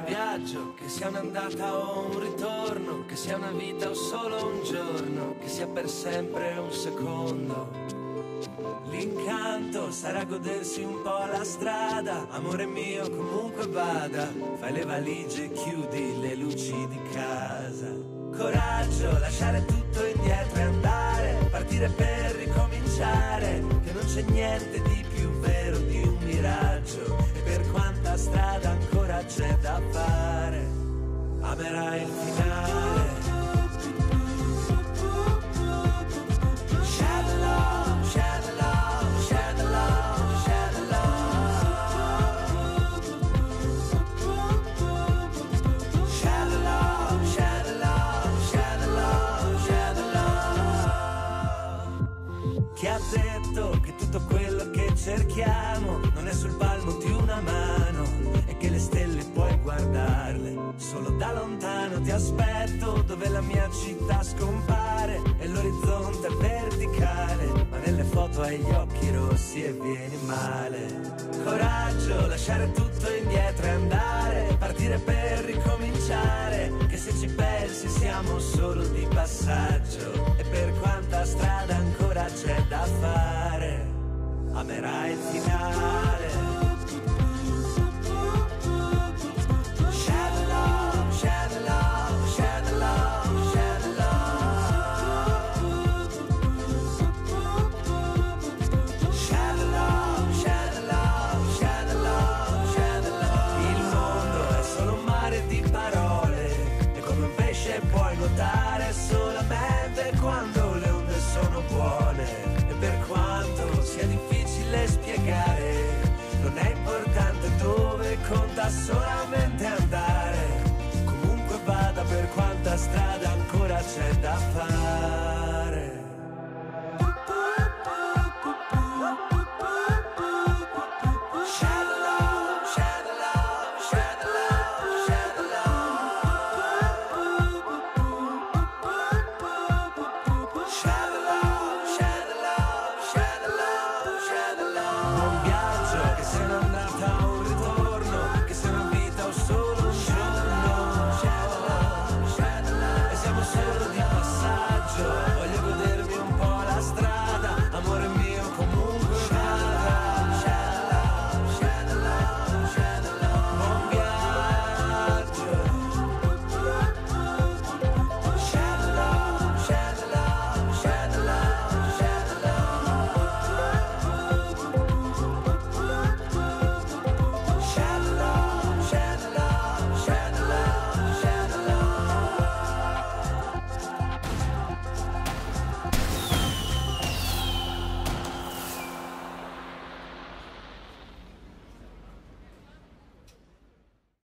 viaggio, che sia un'andata o un ritorno, che sia una vita o solo un giorno, che sia per sempre un secondo. L'incanto sarà godersi un po' la strada, amore mio comunque vada, fai le valigie e chiudi le luci di casa. Coraggio, lasciare tutto indietro e andare, partire per ricominciare, che non c'è niente di più vero di un miraggio, e per quanta strada ancora c'è da fare, amerai il finale. Cerchiamo non è sul palmo di una mano, e che le stelle puoi guardarle solo da lontano. Ti aspetto dove la mia città scompare e l'orizzonte è verticale, ma nelle foto hai gli occhi rossi e vieni male. Coraggio, lasciare tutto indietro e andare, partire per ricominciare, che se ci pensi siamo solo di passaggio, e per quanta strada ancora c'è da fare, amerai il finale. Share love, share love, share love, share love. Share love, share love, share love, share love. Il mondo è solo un mare di parole, e come un pesce puoi nuotare solamente quando le onde sono buone, e per quanto sia difficile spiegare, non è importante dove, conta solamente andare, comunque vada per quanta strada ancora c'è da fare.